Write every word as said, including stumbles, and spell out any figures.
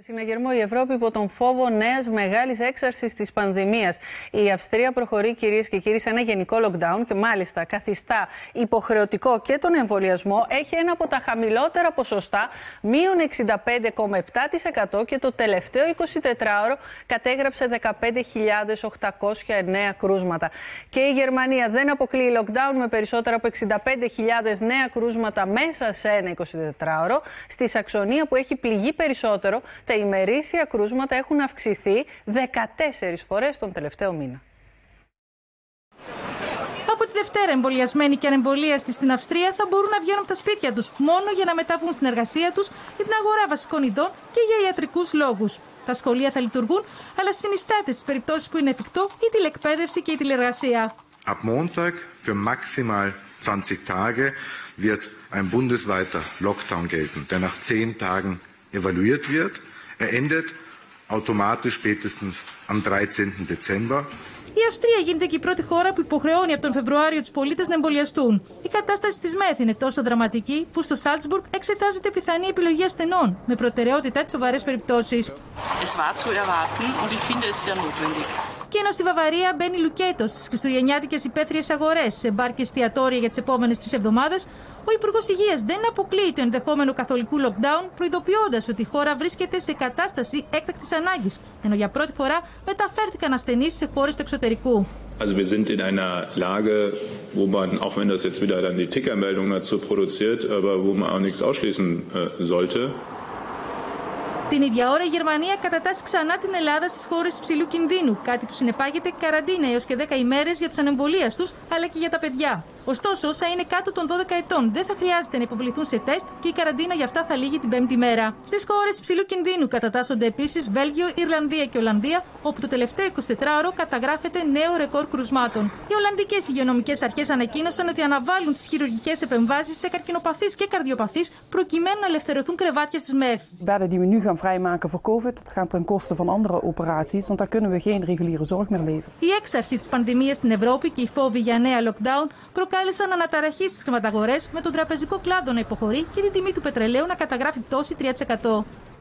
Συναγερμό η Ευρώπη υπό τον φόβο νέας μεγάλης έξαρσης της πανδημίας. Η Αυστρία προχωρεί, κυρίες και κύριοι, σε ένα γενικό lockdown και μάλιστα καθιστά υποχρεωτικό και τον εμβολιασμό. Έχει ένα από τα χαμηλότερα ποσοστά, μείον εξήντα πέντε κόμμα επτά τοις εκατό, και το τελευταίο εικοσιτετράωρο κατέγραψε δεκαπέντε χιλιάδες οκτακόσια εννέα κρούσματα. Και η Γερμανία δεν αποκλείει lockdown με περισσότερα από εξήντα πέντε χιλιάδες νέα κρούσματα μέσα σε ένα εικοσιτετράωρο. Στη Σαξονία, που έχει πληγεί περισσότερο, τα ημερήσια κρούσματα έχουν αυξηθεί δεκατέσσερις φορές τον τελευταίο μήνα. Από τη Δευτέρα, εμβολιασμένοι και ανεμβολίαστοι στην Αυστρία θα μπορούν να βγαίνουν από τα σπίτια τους μόνο για να μεταβούν στην εργασία τους, για την αγορά βασικών ειδών και για ιατρικούς λόγους. Τα σχολεία θα λειτουργούν, αλλά συνιστάται στις περιπτώσεις που είναι εφικτό η τηλεκπαίδευση και η τηλεργασία. Ab Montag für maximal zwanzig Tage wird ein bundesweiter Lockdown gelten, der nach zehn Tagen evaluiert wird. Er endet automatisch spätestens am dreizehnten Dezember. Η Αυστρία γίνεται και η πρώτη χώρα που υποχρεώνει από τον Φεβρουάριο τους πολίτες να εμβολιαστούν. Η κατάσταση της ΜΕΘ είναι τόσο δραματική που στο Σάλτσμπουργκ εξετάζεται πιθανή επιλογή ασθενών, με προτεραιότητα τις σοβαρές περιπτώσεις. Και ενώ στη Βαβαρία μπαίνει λουκέτος στις χριστουγεννιάτικες υπαίθριες αγορές, σε μπαρ και εστιατόρια για τις επόμενες τρεις εβδομάδες, ο Υπουργός Υγείας δεν αποκλείει το ενδεχόμενο καθολικού lockdown, προειδοποιώντας ότι η χώρα βρίσκεται σε κατάσταση έκτακτης ανάγκης, ενώ για πρώτη φορά μεταφέρθηκαν ασθενείς σε χώρες του εξωτερικού. Also wir sind in einer Lage, wo man, auch wenn das jetzt wieder dann die Tickermeldung dazu produziert, aber wo man auch nichts ausschließen äh, sollte. Την ίδια ώρα, η Γερμανία κατατάσσει ξανά την Ελλάδα στις χώρες υψηλού κινδύνου, κάτι που συνεπάγεται καραντίνα έως και δέκα ημέρες για τους ανεμβολίαστους, αλλά και για τα παιδιά. Ωστόσο, όσα είναι κάτω των δώδεκα ετών δεν θα χρειάζεται να υποβληθούν σε τεστ και η καραντίνα για αυτά θα λύγει την πέμπτη μέρα. Στις χώρες υψηλού κινδύνου κατατάσσονται επίσης Βέλγιο, Ιρλανδία και Ολλανδία, όπου το τελευταίο εικοσιτετράωρο καταγράφεται νέο ρεκόρ κρουσμάτων. Οι Ολλανδικές υγειονομικές αρχές ανακοίνωσαν ότι αναβάλουν τις χειρουργικές επεμβάσεις σε καρκινοπαθείς και καρδιοπαθείς, προκειμένου να ελευθερωθούν κρεβάτια στις ΜΕΘ. Vrijmaken voor COVID. Dat gaat ten koste van andere operaties, want daar kunnen we geen reguliere zorg meer leveren. Η έξαρση της πανδημίας στην Ευρώπη και οι φόβοι για νέα lockdown προκάλεσαν αναταραχή στις χρηματαγορές, με τον τραπεζικό κλάδο να υποχωρεί και την τιμή του πετρελαίου να καταγράφει πτώση τρία τοις εκατό.